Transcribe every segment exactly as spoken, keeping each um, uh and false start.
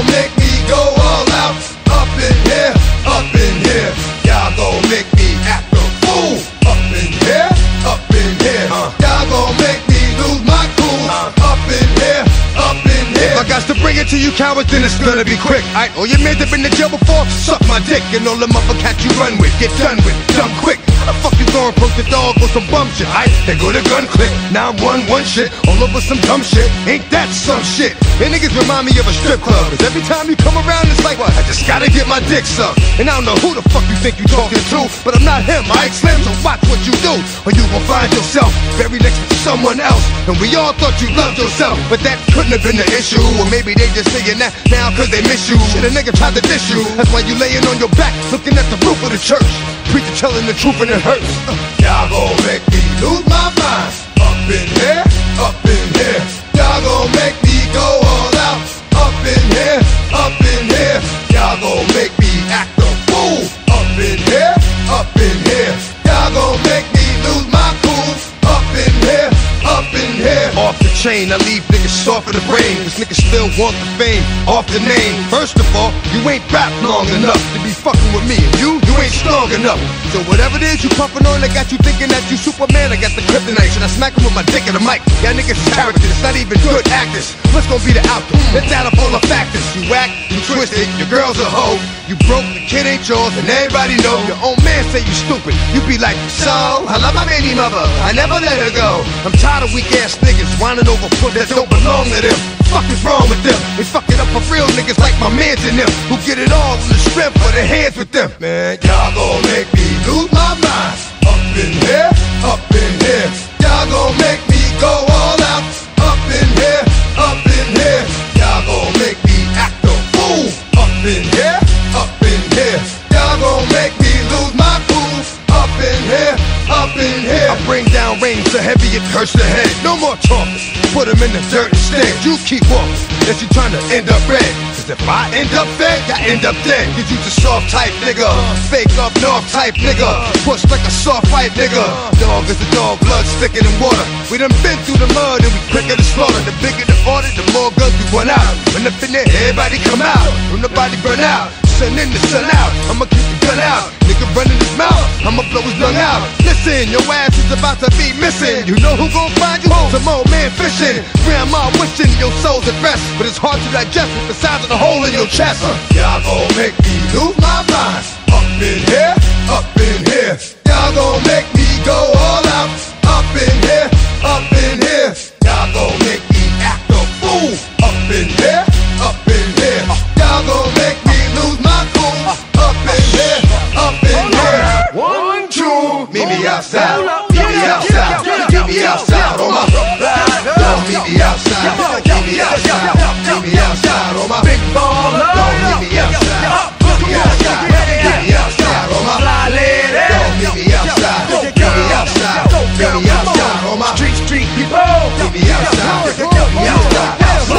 gon' make me go all out. Up in here, up in here. Y'all gon' make me act a fool. Up in here, up in here. Y'all gon' make me lose my cool. Up in here, up in here. If I got to bring it to you cowards, then it's gonna be quick. Alright, all your men that been in jail before, suck my dick. And all the motherfuckers you run with, get done with, dumb quick. How the fuck you gonna approach the dog with some bum shit? Alright, they go to gun click. Now I'm one, one shit, all over some dumb shit. Ain't that some shit? And niggas remind me of a strip club. Cause every time you come around, it's like, what? I just gotta get my dick sucked. And I don't know who the fuck you think you talking to, but I'm not him, alright, Slim? So watch what you do, or you gon' find yourself very next to someone else. And we all thought you loved yourself, but that couldn't have been the issue. Or maybe they just saying that now cause they miss you. Shit, a nigga tried to diss you. That's why you laying on your back, looking at the roof of the church. Preacher telling the truth and it hurts. uh, Y'all gon' make me lose my mind. Up in here, up in here. Y'all gon' make me go all out. Up in here, up in here. Y'all gon' make me act a fool. Up in here, up in here. Y'all gon' make me lose my cool. Up in here, up in here. Off the chain, I leave niggas soft in the brain. Cause niggas still want the fame, off the name. First of all, you ain't rap long enough to be fucking with me. And you, you ain't strong enough. So whatever it is you puffin' on, I got you thinking that you Superman. I got the kryptonite, and I smack him with my dick in the mic. Y'all niggas characters, not even good actors. What's gonna be the outcome? Let's add up all the factors. You whack, you twisted, your girl's a hoe. You broke, the kid ain't yours, and everybody know. Your own man say you stupid. You be like, so, I love my baby mother, I never let her go. I'm tired of weak ass niggas whining over foot that don't belong to them. Fuck is wrong with them? They fuck it up for real niggas like my mans and them, who get it all on the strength of their hands with them. Man, y'all gon' make me lose my mind. Up in here, up in here. Y'all gon' make me go all out. Up in here, up in here. Y'all gon' make me act a fool. Up in here, up in here. Y'all gon' make me lose my cool. Up in here, up in here. I bring down rain so heavy it hurts the head. No more talking, put them in the dirt instead. You keep walking, unless you trying to end up red. Cause if I end up fed, I end up dead. Cause you the soft type nigga, fake up north type nigga, push like a soft white nigga. Dog is a dog, blood thicker than water. We done been through the mud and we quicker to slaughter. The bigger the order, the more guns we run out. When up in there, everybody come out. When the body burn out, sun in the sun out. I'ma keep the gun out. Nigga running his mouth, I'ma blow his lung out. Listen, your ass is about to be missing. You know who gon' find you? Some old man fishing. Grandma wishing your soul's at rest, but it's hard to digest with the size of the hole in your chest. uh, Y'all gon' make me lose my mind. Up in here, up in here. Y'all gon' make me go all out. Up in here, up in here. Y'all gon' make me act a fool. Up in here, up in here. Y'all gon' make me lose my cool. Up in here, up in here. One, two, meet me outside. Meet me outside. Meet me outside on my Don't meet me outside. Meet me outside. Meet me outside on my big baller. Don't meet me outside. Meet me outside. Meet me outside on my fly lady. Don't meet me outside. Meet me outside. Meet me outside on my street street people. Meet me outside. Meet me outside.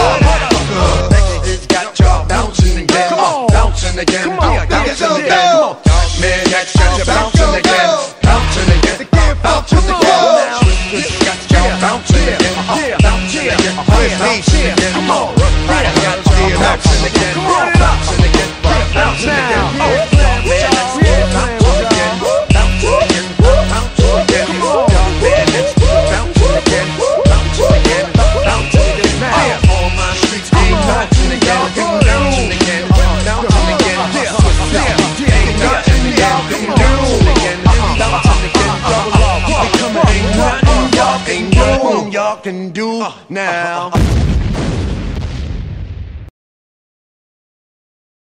It's got y'all bouncing again, bouncing again, bouncing again. Man, that's got you bouncing again, bouncing again, bouncing again. It's got y'all bouncing again, bouncing again, bouncing again. Come on, right? I got you bouncing again, bouncing again, bouncing again. Man, that's bouncing again, bouncing again, bouncing again. Man, that's bouncing again, bouncing again, bouncing again. Now on my streets, ain't bouncing again, bouncing again, bouncing again. Ain't nothing y'all can do again, bouncing again. Ain't nothing y'all can do now.